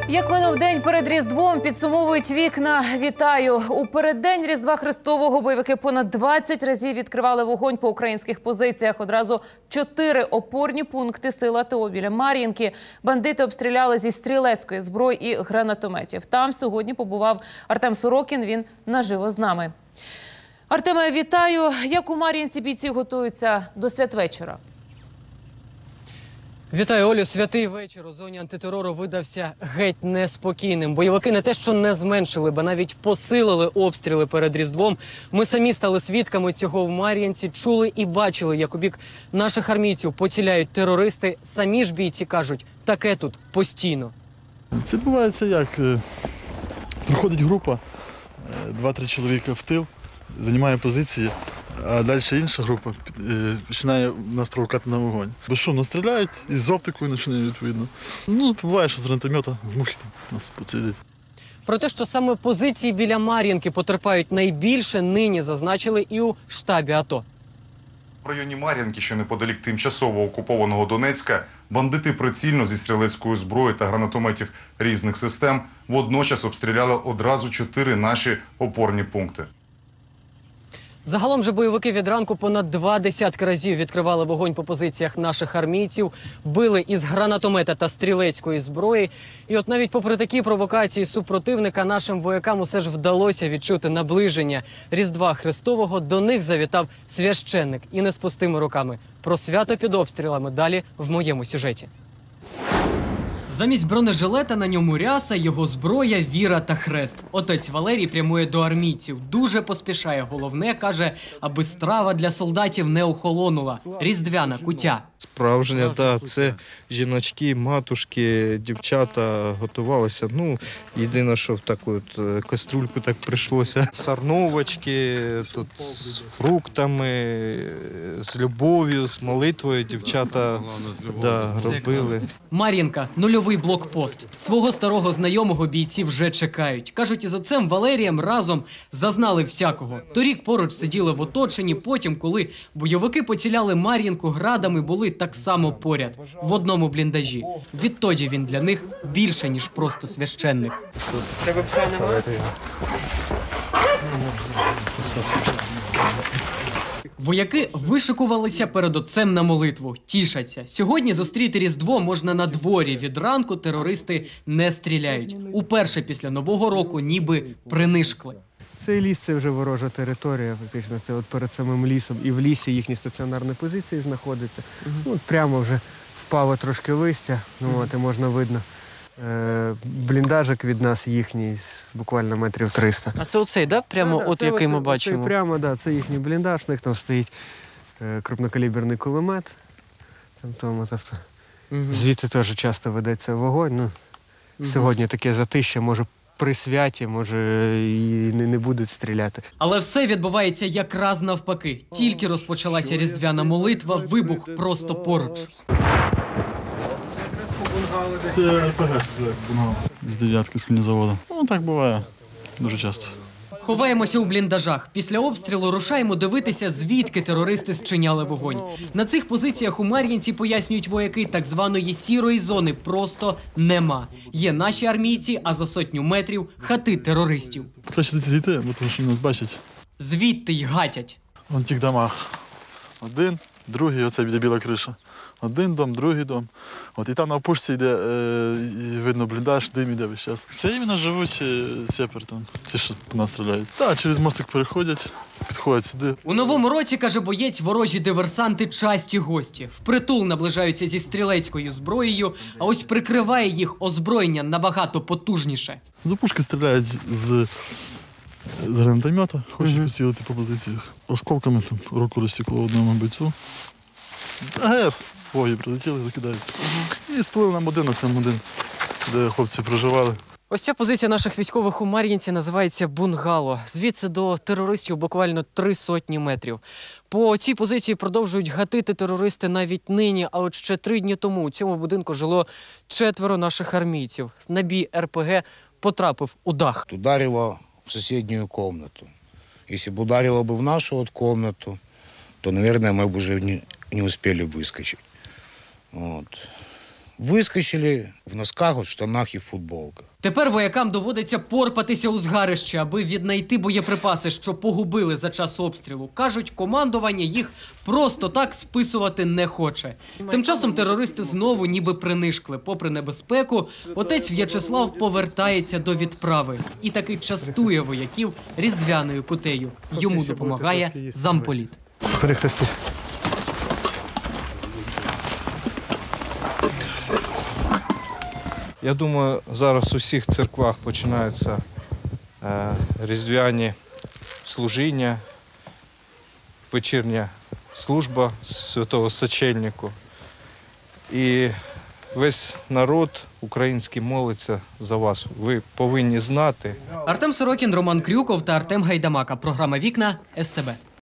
Як минув день перед Різдвом, підсумовують вікна. Вітаю! У переддень Різдва Христового бойовики понад 20 разів відкривали вогонь по українських позиціях. Одразу 4 опорні пункти сил АТО біля Мар'їнки. Бандити обстріляли зі стрілецької зброї і гранатометів. Там сьогодні побував Артем Сорокін, він наживо з нами. Артеме, вітаю! Як у Мар'їнці бійці готуються до святвечора? Вітаю, Олю. Святий вечір у зоні антитерору видався геть неспокійним. Бойовики не те, що не зменшили, ба навіть посилили обстріли перед Різдвом. Ми самі стали свідками цього в Мар'їнці, чули і бачили, як у бік наших армійців поціляють терористи. Самі ж бійці кажуть, таке тут постійно. Це відбувається як? Приходить група, 2-3 чоловіка в тил, займає позиції, а далі інша група починає нас провокати на вогонь. Безшумно стріляють і з оптикою починають відповідно. Ну, буває, що з гранатомета мухи нас поцілять. Про те, що саме позиції біля Мар'їнки потерпають найбільше, нині зазначили і у штабі АТО. В районі Мар'їнки, що неподалік тимчасово окупованого Донецька, бандити прицільно зі стрілецької зброї та гранатометів різних систем водночас обстріляли одразу 4 наші опорні пункти. Загалом же бойовики від ранку понад 20 разів відкривали вогонь по позиціях наших армійців, били із гранатомета та стрілецької зброї. І от навіть попри такі провокації супротивника, нашим воякам усе ж вдалося відчути наближення Різдва Христового. До них завітав священник і не з пустими руками. Про свято під обстрілами далі в моєму сюжеті. Замість бронежилета на ньому ряса, його зброя, віра та хрест. Отець Валерій прямує до армійців. Дуже поспішає. Головне, каже, аби страва для солдатів не охолонула. Різдвяна куття. Справжня, так. Це жіночки, матушки, дівчата готувалися. Ну, єдине, що в таку от каструльку так прийшлося. Сарновочки, тут з фруктами, з любов'ю, з молитвою дівчата робили. Мар'їнка – нульовий блокпост. Свого старого знайомого бійці вже чекають. Кажуть, із отцем Валерієм разом зазнали всякого. Торік поруч сиділи в оточенні, потім, коли бойовики поціляли Мар'їнку градами, були так само поряд, в одному бліндажі. Відтоді він для них більше, ніж просто священник. Тебе пса немає? Вояки вишикувалися перед отцем на молитву. Тішаться. Сьогодні зустріти Різдво можна на дворі. Від ранку терористи не стріляють. Уперше після Нового року ніби принишкли. Цей ліс – це вже ворожа територія, фактично, це от перед самим лісом. І в лісі їхні стаціонарні позиції знаходяться. От прямо вже впало трошки листя, і можна видно. Бліндажик від нас їхній, буквально метрів 300. А це оцей, да? Прямо який ми бачимо? Це прямо, да, це їхній бліндаж, у них там стоїть крупнокаліберний кулемет. Звідти теж часто ведеться вогонь. Сьогодні таке затища, може при святі, може і не будуть стріляти. Але все відбувається якраз навпаки. Тільки розпочалася різдвяна молитва, вибух просто поруч. Це РПГ стріляє, бунгало. З 9-ки з кінозаводу. Ну, так буває дуже часто. Ховаємося у бліндажах. Після обстрілу рушаємо дивитися, звідки терористи зчиняли вогонь. На цих позиціях у Мар'їнці, пояснюють вояки, так званої сірої зони просто нема. Є наші армійці, а за 100 метрів – хати терористів. Краще зійти, бо тому що нас бачать. Звідти й гатять. Вон в тих домах. Один, другий, оце біля біла криша. Один дом, другий дом. От і там на опушці йде, і видно бліндаж, дим іде весь час. Це іменно живуть сепари там, ті, що по нас стріляють. Так, через мостик переходять, підходять сюди. У новому році, каже боєць, ворожі диверсанти часті гості. Впритул наближаються зі стрілецькою зброєю, а ось прикриває їх озброєння набагато потужніше. З опушки стріляють з гранатомета, хочуть поцілити по позиціях. Осколками там руку розсікло одному бійцю. АГС. Вої прилетіли, закидають. І спалили нам будинок, там один, де хлопці проживали. Ось ця позиція наших військових у Мар'їнці називається бунгало. Звідси до терористів буквально 300 метрів. По цій позиції продовжують гатити терористи навіть нині, а от ще 3 дні тому у цьому будинку жило 4 наших армійців. Набій РПГ потрапив у дах. Ударило в соседнюю комнату. Если бы ударило бы в нашу вот комнату, то, наверное, мы бы уже не успели выскочить. Вот. выскочили в носках, в штанах и в футболках. Тепер воякам доводиться порпатися у згарищі, аби віднайти боєприпаси, що погубили за час обстрілу. Кажуть, командування їх просто так списувати не хоче. Тим часом терористи знову ніби принишкли. Попри небезпеку, отець В'ячеслав повертається до відправи і таки частує вояків різдвяною кутею. Йому допомагає замполіт. Перехрестись. Я думаю, зараз у всіх церквах починаються різдвяні служіння, вечірня служба святого Сочельнику. І весь народ український молиться за вас. Ви повинні знати. Артем Сорокін, Роман Крюков та Артем Гайдамака. Програма «Вікна» СТБ.